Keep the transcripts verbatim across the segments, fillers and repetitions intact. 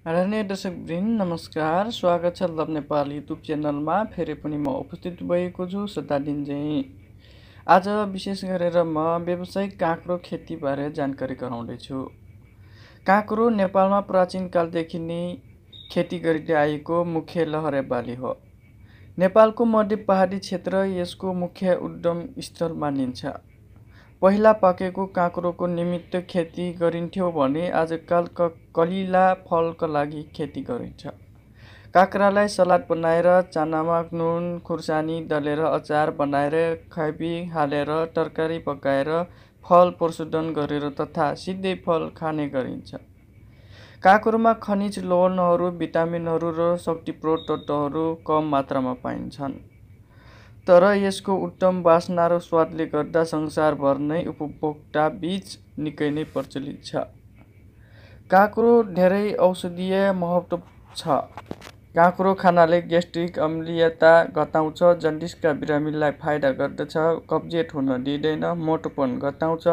आदरणीय दर्शकवृन्द नमस्कार, स्वागत छ लभ नेपाल युट्युब च्यानलमा। फेरि पनि म उपस्थित भएको छु सदा दिन चाहिँ। आज विशेष गरेर म व्यावसायिक काँक्रो खेतीबारे जानकारी गराउँदैछु। काँक्रो नेपालमा प्राचीन कालदेखि नै खेती गरिँदै आएको मुख्य लहरे बाली हो। नेपालको मध्य पहाडी क्षेत्र यसको मुख्य उद्गम स्थल मानिन्छ। पहिला पाकेको काँक्रोको निमित्त खेती गरिन्थ्यो भने आजकल कलिला फलका लागि खेती गरिन्छ। काँक्रालाई सलाद बनाएर, चानामा नुन खुर्सानी दलेर अचार बनाएर, खैबी हालेर, तरकारी पकाएर, फल प्रशोधन गरेर तथा सिधै फल खाने गरिन्छ। काँक्रोमा खनिज लवणहरू, भिटामिनहरू र शक्तिप्रद तत्त्वहरू कम मात्रामा पाइन्छन्। तर यसको उत्तम वासना र स्वादले गर्दा संसारभर नै उपभोक्ता बीच निकै नै प्रचलित छ। काँक्रो धेरै औषधीय महत्त्व छ। काँक्रो खानाले ग्यास्ट्रिक अम्लीयता घटाउँछ, जन्डिसका बिरामीलाई फाइदा गर्दछ, कब्जियत हुन दिँदैन, मोटोपन घटाउँछ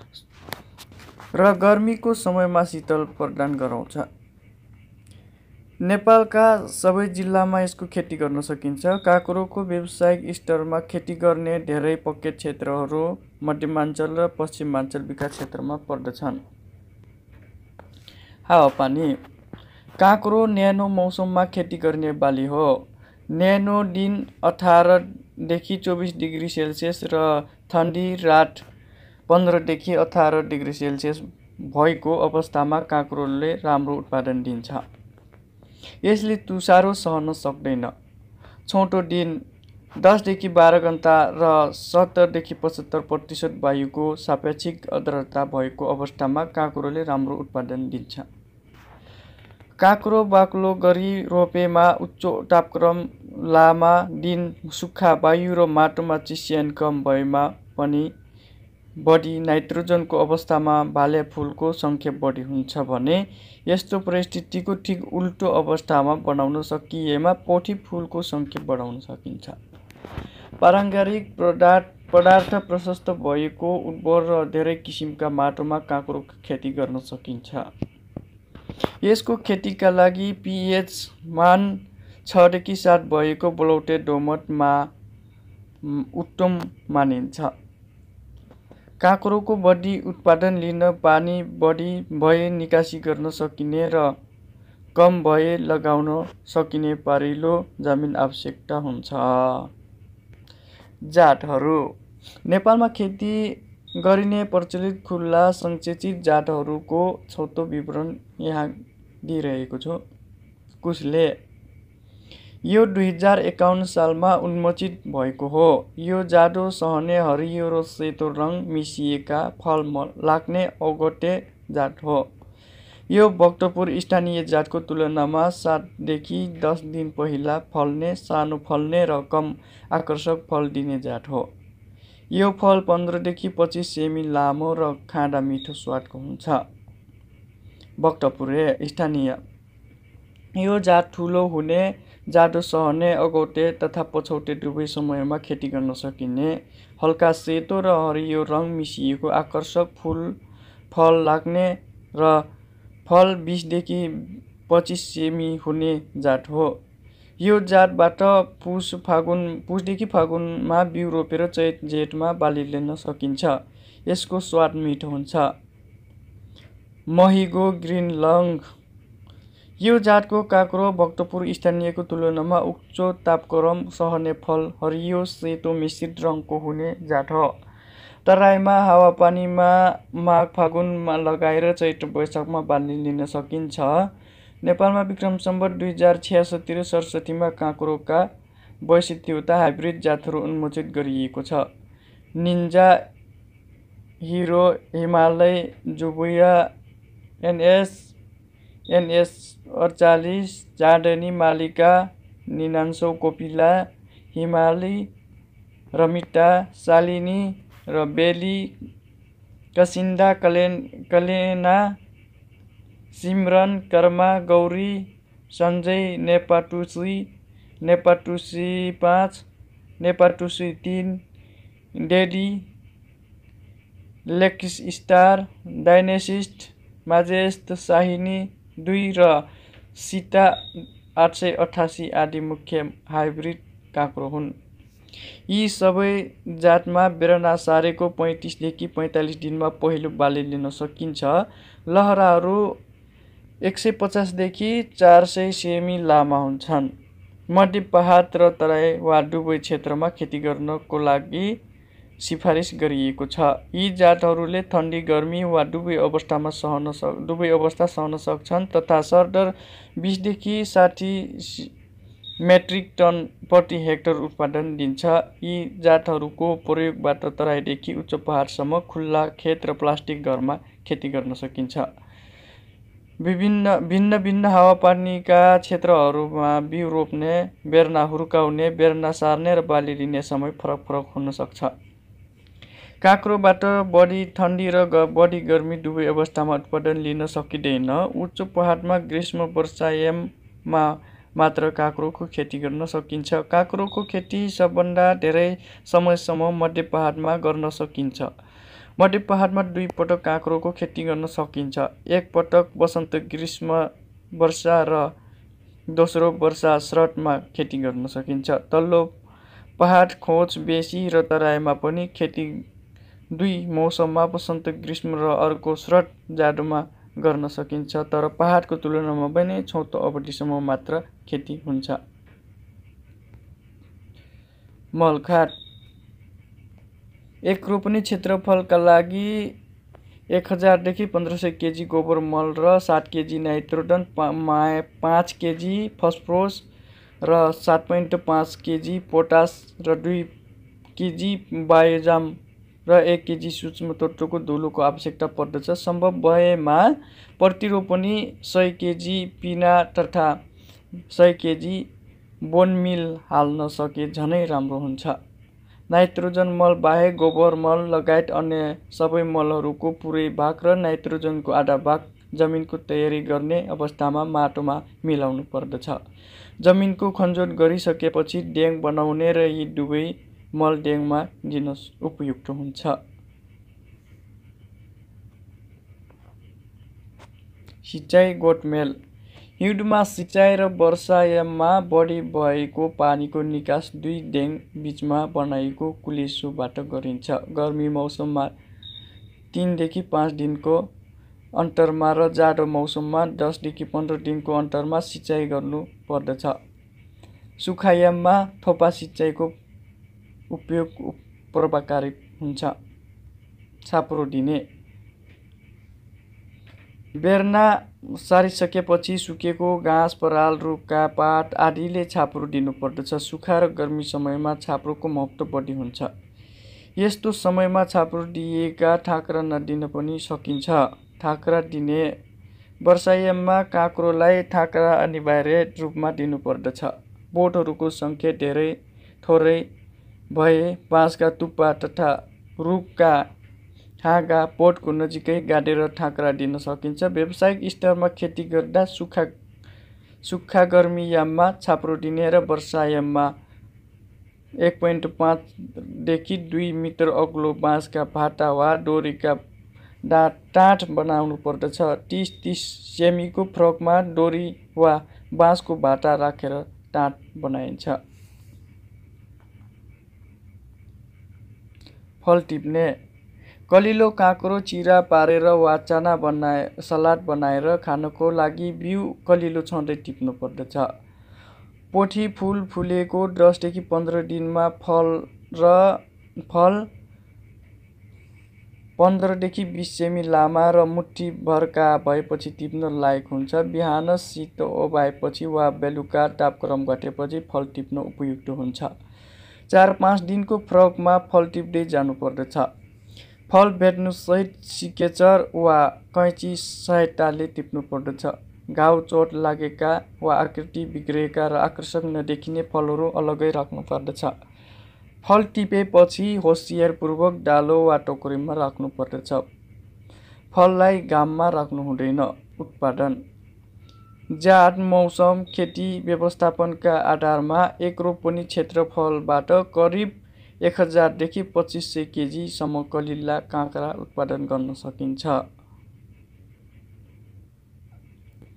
र गर्मीको समयमा शीतल प्रदान गराउँछ। नेपालका सबै जिल्लामा यसको खेती गर्न सकिन्छ। काँक्रोको व्यावसायिक स्तरमा खेती गर्ने धेरै पक्के क्षेत्रहरू मध्यमाञ्चल र पश्चिमाञ्चल विकास क्षेत्रमा पर्दछन्। हावापानी। काँक्रो न्यानो मौसममा खेती गर्ने बाली हो। न्यानो दिन अठार देखि चौबिस डिग्री सेल्सियस र ठन्डी रात पन्ध्र देखि अठार डिग्री सेल्सियस भएको अवस्थामा काँक्रोले राम्रो उत्पादन दिन्छ। यसले तुषारो सहन सक्दैन। छोटो दिन दस देखि बाह्र घण्टा र सत्तर देखि पचहत्तर प्रतिशत वायुको सापेक्षिक आर्द्रता भएको अवस्थामा काँक्रोले राम्रो उत्पादन दिन्छ। काँक्रो बाक्लो गरी रोपेमा उच्च तापक्रम, लामा दिन, सुक्खा वायु र माटोमा चिस्यान कम भएमा पनि बढी नाइट्रोजनको अवस्थामा भाले फुलको सङ्ख्या बढी हुन्छ भने यस्तो परिस्थितिको ठिक उल्टो अवस्थामा बनाउन सकिएमा पोथी फुलको सङ्ख्या बढाउन सकिन्छ। पारम्परिक पदार्थ पदार्थ प्रशस्त भएको उर्वर र धेरै किसिमका माटोमा काँक्रोको खेती गर्न सकिन्छ। यसको खेतीका लागि पीएच मान छ देखि सात भएको बलौटे दोमटमा उत्तम मानिन्छ। काँक्रोको बढी उत्पादन लिन पानी बढी भए निकासी गर्न सकिने र कम भए लगाउन सकिने पारिलो जमिन आवश्यकता हुन्छ। जातहरू। नेपालमा खेती गरिने प्रचलित खुल्ला सङ्कुचित जातहरूको छोटो विवरण यहाँ दिइरहेको छु। कुसले। यो दुई हजार एकाउन्न सालमा उन्मोचित भएको हो। यो जाडो सहने हरियो र सेतो रङ मिसिएका फल लाग्ने ओगटे जात हो। यो भक्तपुर स्थानीय जातको तुलनामा सात देखि दस दिन पहिला फल्ने, सानो फल्ने र कम आकर्षक फल दिने जात हो। यो फल पन्ध्र देखि पच्चिस सेमी लामो र खाँदा मिठो स्वादको हुन्छ। भक्तपुरे स्थानीय। यो जात ठुलो हुने, जाडो सहने, अगौटे तथा पछौटे दुवै समयमा खेती गर्न सकिने, हल्का सेतो र हरियो रङ मिसिएको आकर्षक फुल फल लाग्ने र फल बिस देखि पच्चिस सेमी हुने जात हो। यो जातबाट पुष फागुन पुषदेखि फागुनमा बिउ रोपेर चैत जेठमा बाली लिन सकिन्छ। यसको स्वाद मिठो हुन्छ। Mahyco green long. यो जातको काँक्रो भक्तपुर स्थानीयको तुलनामा उच्च तापक्रम सहने, फल हरियो सेतो मिश्रित रङको हुने जात हो। तराईमा हावापानीमा माघ फागुनमा लगाएर चैत्र वैशाखमा बाली लिन सकिन्छ। नेपालमा विक्रम सम्वत दुई हजार छ्यासठी र सडसठीमा काँक्रोका वैशिष्ट्ययुक्त हाइब्रिड जातहरू उन्मोचित गरिएको छ। निन्जा, हिरो, हिमालय, जुबुया, एनएस एनएस अडचालिस, चाँदनी, मालिका, निनान्सो, कोपिला, हिमाली, रमिता, शालिनी र बेली, कसिन्दा, कलेन कलेना, सिमरन, कर्मा, गौरी, सञ्जय, नेपाटुसी, नेपाटुसी पाँच, नेपाटुसी तिन, डेडी, लेक्स स्टार, डाइनेसिस्ट, माजेस्ट, शाहिनी दुई र सीता आठ सय अठासी आदि मुख्य हाइब्रिड काँक्रो हुन्। यी सबै जातमा बेरना सारेको पैँतिसदेखि पैँतालिस दिनमा पहिलो बाली लिन सकिन्छ। लहराहरू एक सय पचासदेखि चार सय सेमी लामा हुन्छन्। मध्य पहाड र तराई वा डुबै क्षेत्रमा खेती गर्नको लागि सिफारिस गरिएको छ। यी जातहरूले ठन्डी, गर्मी वा दुवै अवस्थामा सहन सक दुवै अवस्था सहन सक्छन् तथा सरदर बिसदेखि साठी मेट्रिक टन प्रति हेक्टर उत्पादन दिन्छ। यी जातहरूको प्रयोगबाट तराईदेखि उच्च पहाडसम्म खुल्ला खेत र प्लास्टिक घरमा खेती गर्न सकिन्छ। विभिन्न भिन्न भिन्न हावापानीका क्षेत्रहरूमा बिउ रोप्ने, बेर्ना हुर्काउने, बेर्ना सार्ने र बाली लिने समय फरक फरक हुन सक्छ। काँक्रोबाट बढी ठन्डी र बढी गर्मी दुवै अवस्थामा उत्पादन लिन सकिँदैन। उच्च पहाडमा ग्रीष्म वर्षायाममा मात्र काँक्रोको खेती गर्न सकिन्छ। काँक्रोको खेती सबभन्दा धेरै समयसम्म मध्य पहाडमा गर्न सकिन्छ। मध्य पहाडमा दुई पटक काँक्रोको खेती गर्न सकिन्छ। एक पटक वसन्त ग्रीष्म वर्षा र दोस्रो वर्षा शरदमा खेती गर्न सकिन्छ। तल्लो पहाड खोज बेसी र तराईमा पनि खेती दुई मौसममा वसन्त ग्रीष्म र अर्को शरद जाडोमा गर्न सकिन्छ, तर पहाडको तुलनामा पनि छोटो अवधिसम्म मात्र खेती हुन्छ। मलखात एक रोपनी क्षेत्रफलका लागि एक हजारदेखि पन्ध्र सय केजी गोबर मल र सात केजी नाइट्रोजन, पाँच केजी फस्फोरस र सात पोइन्ट पाँच केजी पोटास र दुई केजी बायोजाम र एक केजी सूक्ष्म तत्त्वको धुलोको आवश्यकता पर्दछ। सम्भव भएमा प्रति रोपनी सय केजी पिना तथा सय केजी बोनमिल हाल्न सके झनै राम्रो हुन्छ। नाइट्रोजन मल बाहेक गोबर मल लगायत अन्य सबै मलहरूको पुरै भाग र नाइट्रोजनको आधा भाग जमिनको तयारी गर्ने अवस्थामा माटोमा मिलाउनु पर्दछ। जमिनको खनजोत गरिसकेपछि ड्याङ बनाउने र यी दुवै मल ड्याङमा दिन उपयुक्त हुन्छ। सिँचाइ गोठमेल हिउँदमा सिँचाइ र वर्षायाममा बढी भएको पानीको निकास दुई ड्याङ बीचमा बनाइएको कुलेसोबाट गरिन्छ। गर्मी मौसममा तीनदेखि पाँच दिनको अन्तरमा र जाडो मौसममा दसदेखि पन्ध्र दिनको अन्तरमा सिँचाइ गर्नु पर्दछ। सुखायाममा थोपा सिँचाइको उपयोग प्रभावकारी हुन्छ। छाप्रो दिने बेर्ना सारिसकेपछि सुकेको घाँस, पराल, रुखका पात आदिले छाप्रो दिनु पर्दछ। सुक्खा र गर्मी समयमा छाप्रोको महत्त्व बढी हुन्छ। यस्तो समयमा छाप्रो दिएका ठाँक्रा नदिन पनि सकिन्छ। ठाँक्रा दिने वर्षायाममा काँक्रोलाई ठाँक्रा अनिवार्य रूपमा दिनुपर्दछ। बोटहरूको सङ्ख्या धेरै थोरै भए बाँसका टुप्पा तथा रुखका हाँगा बोटको नजिकै गाडेर ठाँक्रा दिन सकिन्छ। व्यावसायिक स्तरमा खेती गर्दा सुक्खा सुक्खा गर्मीयाममा छाप्रो दिने र वर्षायाममा एक पोइन्ट पाँचदेखि दुई मिटर अग्लो बाँसका भाटा वा डोरीका टाँट बनाउनु पर्दछ। तीस तीस सेमीको फरकमा डोरी वा बाँसको भाटा राखेर टाँट बनाइन्छ। फल टिप्ने कलिलो काँक्रो चिरा पारेर वा चना बनाए सलाद बनाएर खानको लागि बिउ कलिलो छँदै टिप्नु पर्दछ। पोथी फुल फुलेको दसदेखि पन्ध्र दिनमा फल र फल पन्ध्रदेखि बिस सेमी लामा र मुठी भरका भएपछि टिप्न लायक हुन्छ। बिहान शीत ओभाएपछि वा बेलुका तापक्रम घटेपछि फल टिप्न उपयुक्त हुन्छ। चार पाँच दिनको फरकमा फल टिप्दै जानु पर्दछ। फल भेट्नु सहित सिकेचर वा कैँची सहायताले टिप्नु पर्दछ। घाउ चोट लागेका वा आकृति बिग्रेका र आकर्षक नदेखिने फलहरू अलग्गै राख्नु पर्दछ। फल टिपेपछि होसियारपूर्वक डालो वा टोकरीमा राख्नु पर्दछ। फललाई घाममा राख्नु हुँदैन। उत्पादन जात, मौसम, खेती व्यवस्थापनका आधारमा एक रोपनी क्षेत्रफलबाट करिब एक हजारदेखि पच्चिस सय केजीसम्म कलिला काँक्रा उत्पादन गर्न सकिन्छ।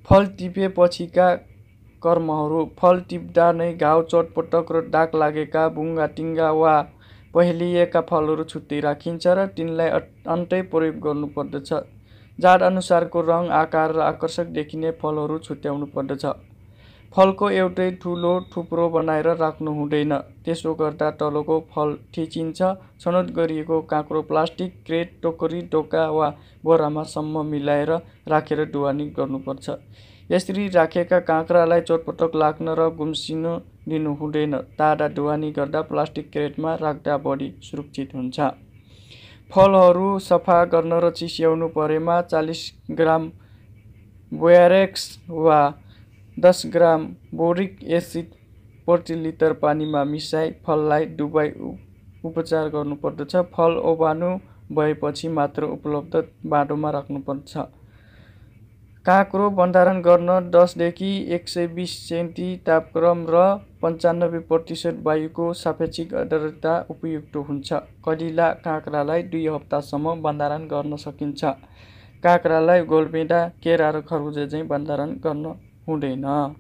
फल टिपेपछिका कर्महरू। फल टिप्दा नै घाउ, चोटपटक र दाग लागेका बुङ्गाटिङ्गा वा पहेलिएका फलहरू छुट्टै राखिन्छ र तिनलाई अन्तै प्रयोग गर्नुपर्दछ। जात अनुसारको रङ, आकार र आकर्षक देखिने फलहरू छुट्याउनु पर्दछ। फलको एउटै ठुलो थुप्रो बनाएर राख्नु हुँदैन, त्यसो गर्दा तलको फल थिचिन्छ। छनौट गरिएको काँक्रो प्लास्टिक क्रेट, टोकरी, ढोका वा बोरामा सम्म मिलाएर राखेर ढुवानी गर्नुपर्छ। यसरी राखेका काँक्रालाई चोटपटक लाग्न र गुम्सिन दिनु हुँदैन। ताजा ढुवानी गर्दा प्लास्टिक क्रेटमा राख्दा बढी सुरक्षित हुन्छ। फलहरू सफा गर्न र चिस्याउनु परेमा चालिस ग्राम बोराक्स वा दस ग्राम बोरिक एसिड प्रति लिटर पानीमा मिसाई फललाई डुबाई उपचार गर्नुपर्दछ। फल ओभानो भएपछि मात्र उपलब्ध बाटोमा राख्नुपर्छ। काँक्रो भण्डारण गर्न दसदेखि एक सय बिस सेन्टी तापक्रम र पन्चानब्बे प्रतिशत वायुको सापेक्षिक आर्द्रता उपयुक्त हुन्छ। कलिला काँक्रालाई दुई हप्तासम्म भण्डारण गर्न सकिन्छ। काँक्रालाई गोलभेडा, केरा र खरबुजा चाहिँ भण्डारण गर्न हुँदैन।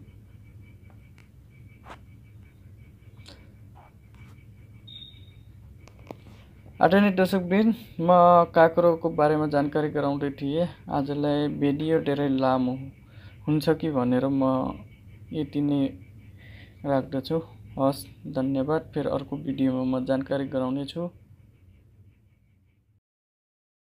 आदरणीय दर्शकवृन्द, म काँक्रोको बारेमा जानकारी गराउँदै थिएँ। आजलाई भिडियो धेरै लामो हुन्छ कि भनेर म यति नै राख्दछु। हस्, धन्यवाद। फेरि अर्को भिडियोमा म जानकारी गराउने छु।